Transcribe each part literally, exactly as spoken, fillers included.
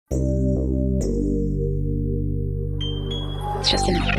It's just an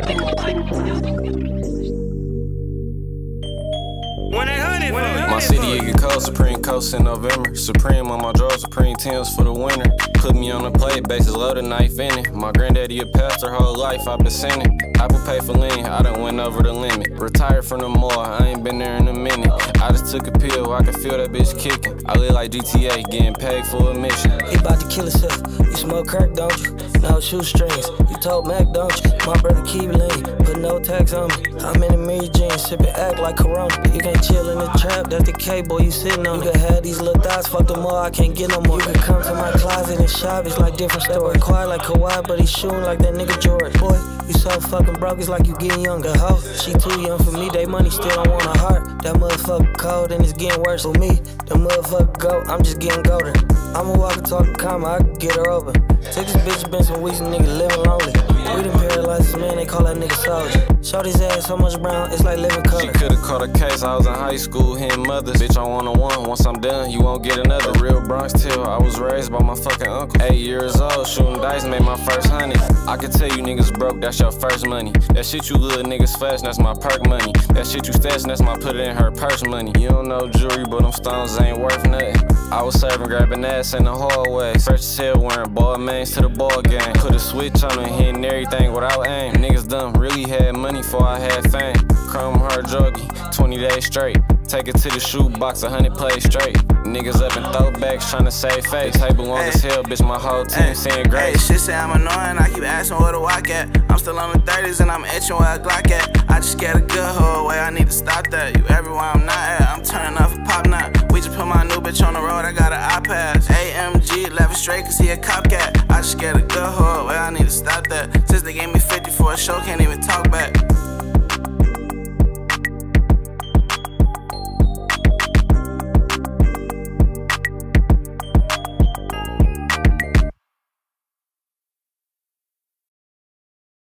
My city, it get cold, Supreme Coast in November. Supreme on my drawers, Supreme Tims for the winter. Put me on the plate, bases loaded, knife in it. My granddaddy a pastor, whole life I've been sinning. Apple pay for lean, I done went over the limit. Retired from the mall, I ain't been there in a minute. I just took a pill, I can feel that bitch kicking. I live like G T A, getting paid for admission. He bout to kill himself, you smoke crack, don't you? No shoestrings, you told Mac, don't you? My brother keep lean, put no tax on me. I'm in the Mary Jane, sippin' act like Corona. You can't chill in the trap, that's the K, boy, you sitting on it. You can have these little dots, fuck them all, I can't get no more. You can come to my closet and shop, it's like different stories. Quiet like Kawhi, but he shooting like that nigga Jordan. Boy, you so fucking broke, it's like you getting younger, ho. She too young for me, they money still don't want a heart. That motherfucker cold and it's getting worse for me. The motherfucker go, I'm just getting golden. I'ma walk and talk to comma, I can get her open. Took this bitch, been some weeks, nigga living lonely. We done paralyzed this man, they call that nigga soldier. Short his ass so much brown, it's like living color. She could've caught a case, I was in high school, hitting mothers. Bitch, I want a one, once I'm done, you won't get another. Real Bronx till I was raised by my fucking uncle. Eight years old, shooting dice, made my first honey. I can tell you niggas broke, that's your first money. That shit you little niggas flash, that's my perk money. That shit you stash, that's my put it in her purse money. You don't know jewelry, but them stones ain't worth nothing. I was serving, grabbing ass in the hallway. Fresh as hell, wearing ball mains to the ball game. Put a switch on and hitting everything without aim. Niggas done really had money before I had fame. Chrome hard druggy, twenty days straight. Take it to the shoe box, a hundred plays straight. Niggas up in throwbacks, tryna save face. Table long as hell, bitch, my whole team saying great. Hey, shit say I'm annoying, I keep asking where the walk at. I'm still on the thirties and I'm itching where I Glock at. I just get a good hoe away, I need to stop that. You everywhere I'm not at, I'm turning off a pop knot. We just put my new bitch on the road, I got an iPass. A M G, left it straight cause he a cop cat. I just get a good hoe away, I need to stop that. Since they gave me fifty for a show, can't even talk back.